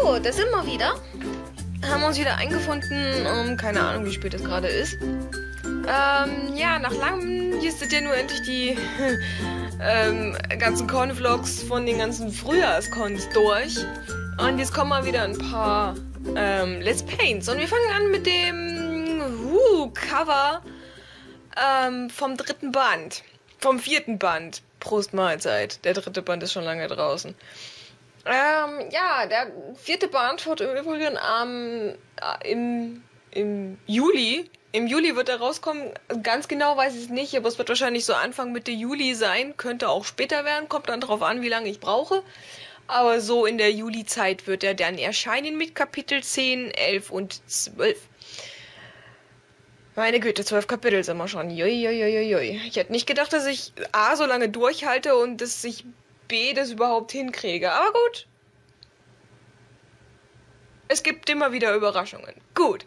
So, da sind wir wieder. Haben uns wieder eingefunden. Keine Ahnung, wie spät es gerade ist. Ja, nach langem hier ist ja nur endlich die ganzen Convlogs von den ganzen Frühjahrscons durch. Und jetzt kommen mal wieder ein paar Let's Paints. Und wir fangen an mit dem Cover vom dritten Band. Vom vierten Band. Prost Mahlzeit. Der dritte Band ist schon lange draußen. Ja, der vierte Band wird im Übrigen im Juli. Im Juli wird er rauskommen. Ganz genau weiß ich es nicht, aber es wird wahrscheinlich so Anfang Mitte Juli sein. Könnte auch später werden. Kommt dann drauf an, wie lange ich brauche. Aber so in der Juli-Zeit wird er dann erscheinen mit Kapitel 10, 11 und 12. Meine Güte, 12 Kapitel sind wir schon. Joi. Ich hätte nicht gedacht, dass ich A, so lange durchhalte und dass ich B, das überhaupt hinkriege. Aber gut. Es gibt immer wieder Überraschungen. Gut.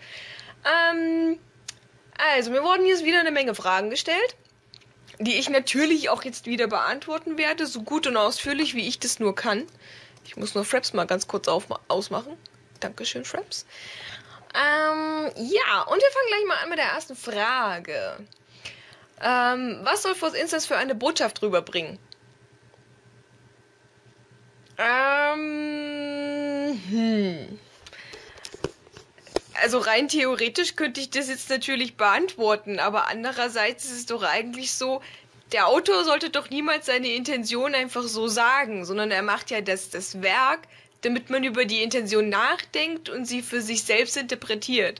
Also, mir wurden jetzt wieder eine Menge Fragen gestellt, die ich natürlich auch jetzt wieder beantworten werde, so gut und ausführlich, wie ich das nur kann. Ich muss nur Fraps mal ganz kurz ausmachen. Dankeschön, Fraps. Ja, und wir fangen gleich mal an mit der ersten Frage. Was soll Force Instance für eine Botschaft rüberbringen? Also rein theoretisch könnte ich das jetzt natürlich beantworten, aber andererseits ist es doch eigentlich so, der Autor sollte doch niemals seine Intention einfach so sagen, sondern er macht ja das Werk, damit man über die Intention nachdenkt und sie für sich selbst interpretiert.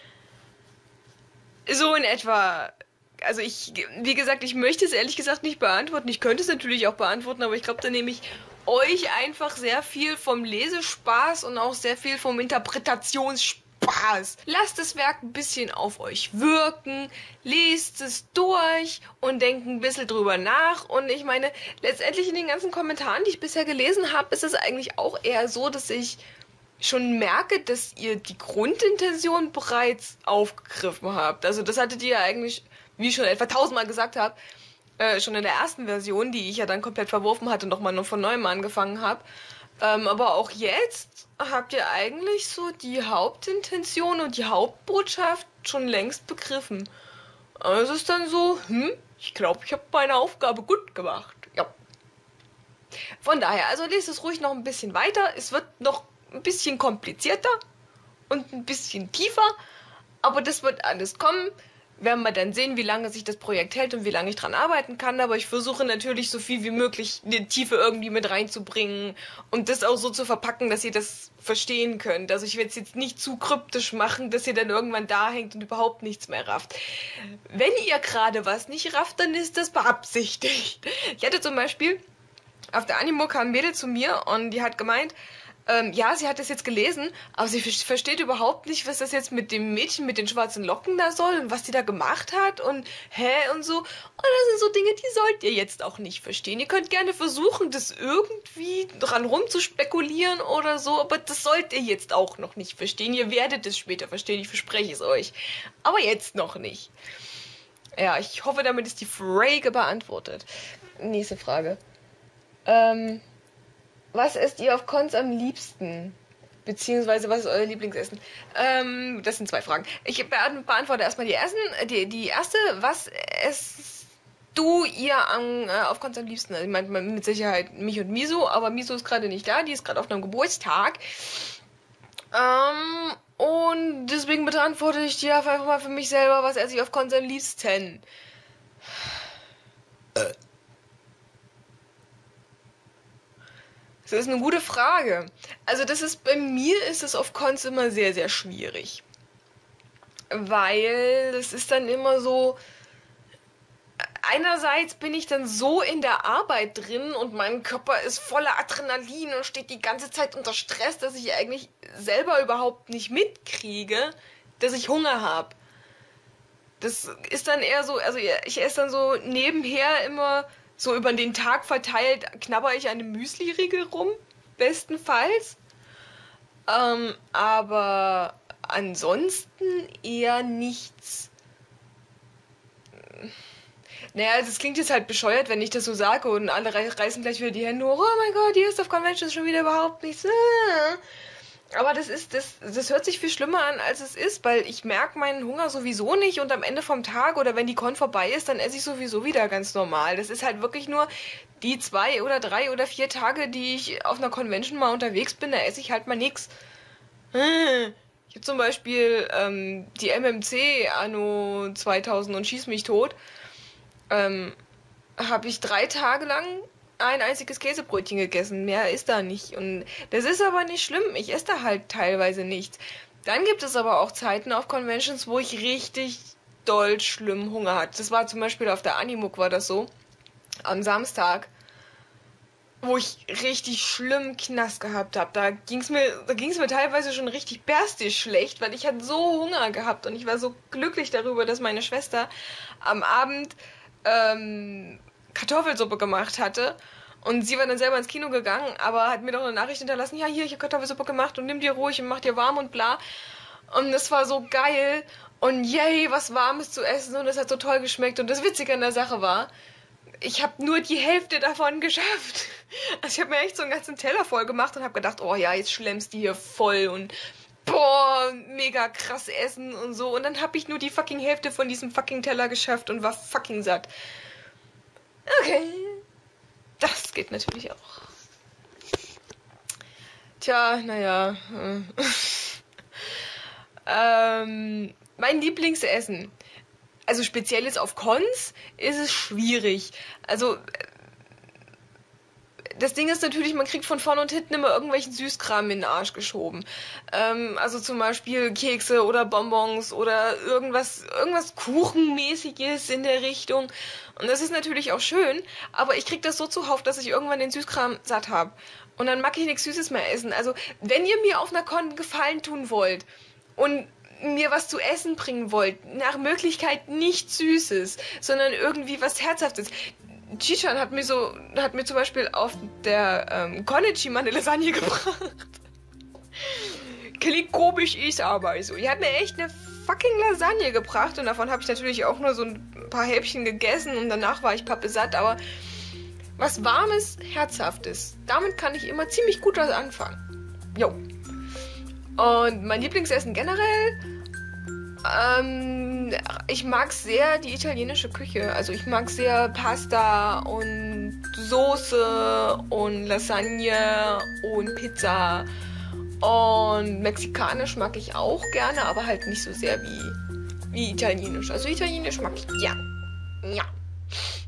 So in etwa. Also wie gesagt, ich möchte es ehrlich gesagt nicht beantworten. Ich könnte es natürlich auch beantworten, aber ich glaube, da nehme ich euch einfach sehr viel vom Lesespaß und auch sehr viel vom Interpretationsspaß. Lasst das Werk ein bisschen auf euch wirken, lest es durch und denkt ein bisschen drüber nach. Und ich meine, letztendlich in den ganzen Kommentaren, die ich bisher gelesen habe, ist es eigentlich auch eher so, dass ich schon merke, dass ihr die Grundintention bereits aufgegriffen habt. Also das hattet ihr ja eigentlich, wie ich schon etwa 1000-mal gesagt habe, schon in der ersten Version, die ich ja dann komplett verworfen hatte und nochmal nur von neuem angefangen habe. Aber auch jetzt habt ihr eigentlich so die Hauptintention und die Hauptbotschaft schon längst begriffen. Es ist dann so, ich glaube, ich habe meine Aufgabe gut gemacht. Ja. Von daher, also lest es ruhig noch ein bisschen weiter. Es wird noch ein bisschen komplizierter und ein bisschen tiefer, aber das wird alles kommen. Werden wir dann sehen, wie lange sich das Projekt hält und wie lange ich dran arbeiten kann. Aber ich versuche natürlich so viel wie möglich eine Tiefe irgendwie mit reinzubringen und das auch so zu verpacken, dass ihr das verstehen könnt. Also ich werde es jetzt nicht zu kryptisch machen, dass ihr dann irgendwann da hängt und überhaupt nichts mehr rafft. Wenn ihr gerade was nicht rafft, dann ist das beabsichtigt. Ich hatte zum Beispiel, auf der Animo kam ein Mädel zu mir und die hat gemeint, ja, sie hat das jetzt gelesen, aber sie versteht überhaupt nicht, was das jetzt mit dem Mädchen mit den schwarzen Locken da soll und was die da gemacht hat und und so. Und das sind so Dinge, die sollt ihr jetzt auch nicht verstehen. Ihr könnt gerne versuchen, das irgendwie dran rumzuspekulieren oder so, aber das sollt ihr jetzt auch noch nicht verstehen. Ihr werdet es später verstehen, ich verspreche es euch. Aber jetzt noch nicht. Ja, ich hoffe, damit ist die Frage beantwortet. Nächste Frage. Was esst ihr auf Cons am liebsten? Beziehungsweise, was ist euer Lieblingsessen? Das sind 2 Fragen. Ich beantworte erstmal die erste. Was esst ihr auf Cons am liebsten? Also, ich meine mit Sicherheit mich und Miso, aber Miso ist gerade nicht da. Die ist gerade auf einem Geburtstag. Und deswegen beantworte ich dir einfach mal für mich selber, was esse ich auf Cons am liebsten? Das ist eine gute Frage. Also bei mir ist es auf Cons immer sehr, sehr schwierig. Weil es ist dann immer so, einerseits bin ich dann so in der Arbeit drin und mein Körper ist voller Adrenalin und steht die ganze Zeit unter Stress, dass ich eigentlich selber überhaupt nicht mitkriege, dass ich Hunger habe. Das ist dann eher so, also ich esse dann so nebenher immer so über den Tag verteilt, knabber ich an einem Müsli-Riegel rum, bestenfalls. Aber ansonsten eher nichts. Naja, das klingt jetzt halt bescheuert, wenn ich das so sage und alle reißen gleich wieder die Hände hoch. Oh mein Gott, die ist auf Conventions schon wieder überhaupt nichts. Aber das hört sich viel schlimmer an, als es ist, weil ich merke meinen Hunger sowieso nicht und am Ende vom Tag oder wenn die Con vorbei ist, dann esse ich sowieso wieder ganz normal. Das ist halt wirklich nur die 2 oder 3 oder 4 Tage, die ich auf einer Convention mal unterwegs bin, da esse ich halt mal nix. Ich habe zum Beispiel die MMC Anno 2000 und Schieß mich tot, habe ich 3 Tage lang ein einziges Käsebrötchen gegessen. Mehr ist da nicht. Und das ist aber nicht schlimm. Ich esse da halt teilweise nichts. Dann gibt es aber auch Zeiten auf Conventions, wo ich richtig doll schlimm Hunger hatte. Das war zum Beispiel auf der Animuk war das so. Am Samstag, wo ich richtig schlimm Knast gehabt habe. Da ging's mir teilweise schon richtig berstisch schlecht, weil ich hatte so Hunger gehabt und ich war so glücklich darüber, dass meine Schwester am Abend Kartoffelsuppe gemacht hatte. Und sie war dann selber ins Kino gegangen, aber hat mir doch eine Nachricht hinterlassen, ja, hier, ich habe Kartoffelsuppe gemacht und nimm dir ruhig und mach dir warm und bla. Und das war so geil und yay, was Warmes zu essen und es hat so toll geschmeckt. Und das Witzige an der Sache war, ich habe nur die Hälfte davon geschafft. Also ich habe mir echt so einen ganzen Teller voll gemacht und habe gedacht, oh ja, jetzt schlemmst du hier voll und boah, mega krass essen und so. Und dann habe ich nur die fucking Hälfte von diesem fucking Teller geschafft und war fucking satt. Okay. Das geht natürlich auch. Tja, naja. Mein Lieblingsessen. Also speziell jetzt auf Cons ist es schwierig. Also das Ding ist natürlich, man kriegt von vorn und hinten immer irgendwelchen Süßkram in den Arsch geschoben. Also zum Beispiel Kekse oder Bonbons oder irgendwas Kuchenmäßiges in der Richtung. Und das ist natürlich auch schön, aber ich krieg das so zuhauf, dass ich irgendwann den Süßkram satt habe. Und dann mag ich nichts Süßes mehr essen. Also wenn ihr mir auf einer Con einen Gefallen tun wollt und mir was zu essen bringen wollt, nach Möglichkeit nichts Süßes, sondern irgendwie was Herzhaftes. Chichan hat mir zum Beispiel auf der Konichi mal eine Lasagne gebracht. Klingt komisch, ist aber so. Die hat mir echt eine fucking Lasagne gebracht und davon habe ich natürlich auch nur so ein paar Häppchen gegessen und danach war ich pappesatt, aber was Warmes, Herzhaftes, damit kann ich immer ziemlich gut was anfangen. Jo. Und mein Lieblingsessen generell, ich mag sehr die italienische Küche. Also ich mag sehr Pasta und Soße und Lasagne und Pizza. Und mexikanisch mag ich auch gerne, aber halt nicht so sehr wie italienisch. Also italienisch mag ich gern. Ja.